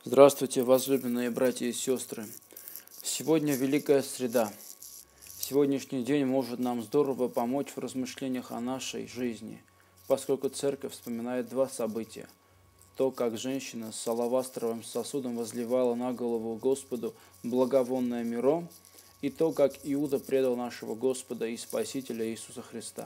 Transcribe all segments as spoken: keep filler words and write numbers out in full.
Здравствуйте, возлюбленные братья и сестры! Сегодня Великая Среда. Сегодняшний день может нам здорово помочь в размышлениях о нашей жизни, поскольку Церковь вспоминает два события. То, как женщина с алавастровым сосудом возливала на голову Господу благовонное миро, и то, как Иуда предал нашего Господа и Спасителя Иисуса Христа.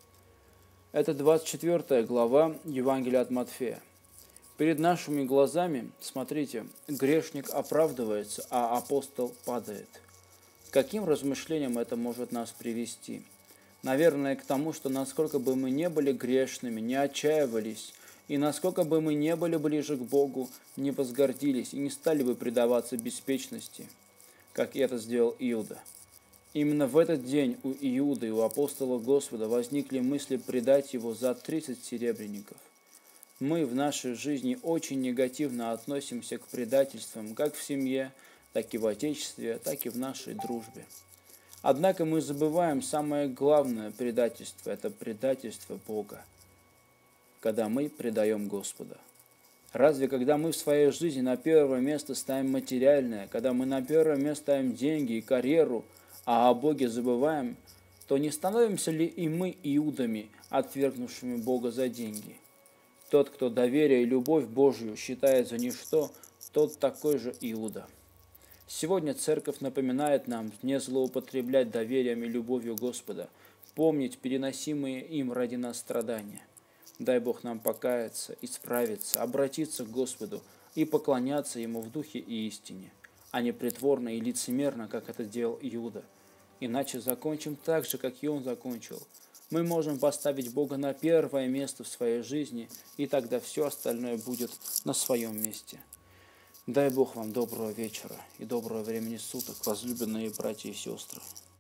Это двадцать четвёртая глава Евангелия от Матфея. Перед нашими глазами, смотрите, грешник оправдывается, а апостол падает. К каким размышлениям это может нас привести? Наверное, к тому, что насколько бы мы не были грешными, не отчаивались, и насколько бы мы не были ближе к Богу, не возгордились и не стали бы предаваться беспечности, как это сделал Иуда. Именно в этот день у Иуды и у апостола Господа возникли мысли предать его за тридцать серебряников. Мы в нашей жизни очень негативно относимся к предательствам как в семье, так и в отечестве, так и в нашей дружбе. Однако мы забываем самое главное предательство – это предательство Бога, когда мы предаем Господа. Разве когда мы в своей жизни на первое место ставим материальное, когда мы на первое место ставим деньги и карьеру, а о Боге забываем, то не становимся ли и мы Иудами, отвергнувшими Бога за деньги? Тот, кто доверие и любовь Божью считает за ничто, тот такой же Иуда. Сегодня Церковь напоминает нам не злоупотреблять доверием и любовью Господа, помнить переносимые им ради нас страдания. Дай Бог нам покаяться, исправиться, обратиться к Господу и поклоняться Ему в духе и истине, а не притворно и лицемерно, как это делал Иуда. Иначе закончим так же, как и он закончил. Мы можем поставить Бога на первое место в своей жизни, и тогда все остальное будет на своем месте. Дай Бог вам доброго вечера и доброго времени суток, возлюбленные братья и сестры.